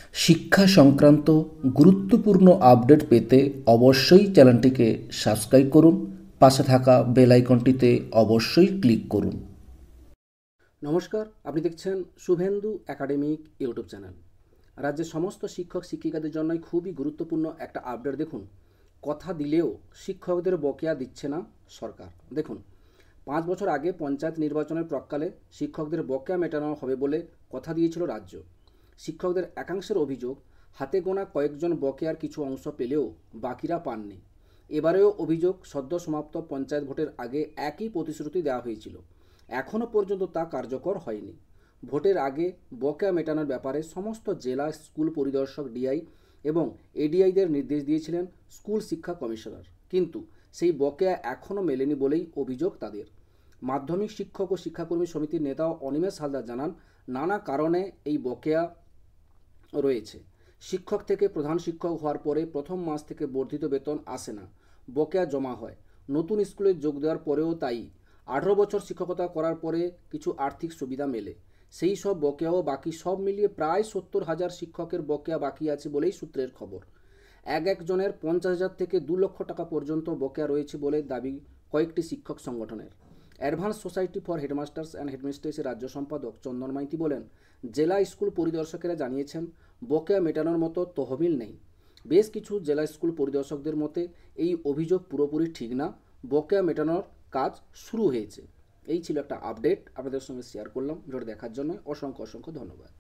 শিক্ষা সংক্রান্ত গুরুত্বপূর্ণ আপডেট পেতে অবশ্যই চ্যানেলটিকে সাবস্ক্রাইব করুন, পাশে থাকা বেল আইকনটিতে অবশ্যই ক্লিক করুন। নমস্কার, আপনি দেখছেন শুভেন্দু একাডেমিক ইউটিউব চ্যানেল। রাজ্যের সমস্ত শিক্ষক শিক্ষিকাদের জন্যই খুবই গুরুত্বপূর্ণ একটা আপডেট। দেখুন, কথা দিলেও শিক্ষকদের বকেয়া দিচ্ছে না সরকার। দেখুন, 5 বছর আগে পঞ্চায়েত নির্বাচনের প্রাক্কালে শিক্ষকদের বকেয়া মেটানো হবে বলে কথা দিয়েছিল রাজ্য। শিক্ষকদের একাংশের অভিযোগ, হাতে গোনা কয়েকজন বকেয়ার কিছু অংশ পেলেও বাকিরা পাননি। এবারেও অভিযোগ, সদ্য সমাপ্ত পঞ্চায়েত ভোটের আগে একই প্রতিশ্রুতি দেওয়া হয়েছিল, এখনও পর্যন্ত তা কার্যকর হয়নি। ভোটের আগে বকেয়া মেটানোর ব্যাপারে সমস্ত জেলা স্কুল পরিদর্শক ডিআই এবং এডিআইদের নির্দেশ দিয়েছিলেন স্কুল শিক্ষা কমিশনার, কিন্তু সেই বকেয়া এখনও মেলেনি বলেই অভিযোগ তাদের। মাধ্যমিক শিক্ষক ও শিক্ষাকর্মী সমিতির নেতা অনিমেষ হালদার জানান, নানা কারণে এই বকেয়া রয়েছে। শিক্ষক থেকে প্রধান শিক্ষক হওয়ার পরে প্রথম মাস থেকে বর্ধিত বেতন আসে না, বকেয়া জমা হয়। নতুন স্কুলে যোগ দেওয়ার পরেও তাই। 18 বছর শিক্ষকতা করার পরে কিছু আর্থিক সুবিধা মেলে, সেই সব বকেয়াও বাকি। সব মিলিয়ে প্রায় 70,000 শিক্ষকের বকেয়া বাকি আছে বলেই সূত্রের খবর। একজনের 50,000 থেকে 2 লক্ষ টাকা পর্যন্ত বকেয়া রয়েছে বলে দাবি কয়েকটি শিক্ষক সংগঠনের। Advance society for headmasters and হেডমিস্ট্রেসের রাজ্য সম্পাদক চন্দন মাইতি বলেন, জেলা স্কুল পরিদর্শকেরা জানিয়েছেন বকেয়া মেটানোর মতো তহবিল নেই। বেশ কিছু জেলা স্কুল পরিদর্শকদের মতে এই অভিযোগ পুরোপুরি ঠিক না, বকেয়া মেটানোর কাজ শুরু হয়েছে। এই ছিল একটা আপডেট, আপনাদের সঙ্গে শেয়ার করলাম। ভিডিওটা দেখার জন্য অসংখ্য ধন্যবাদ।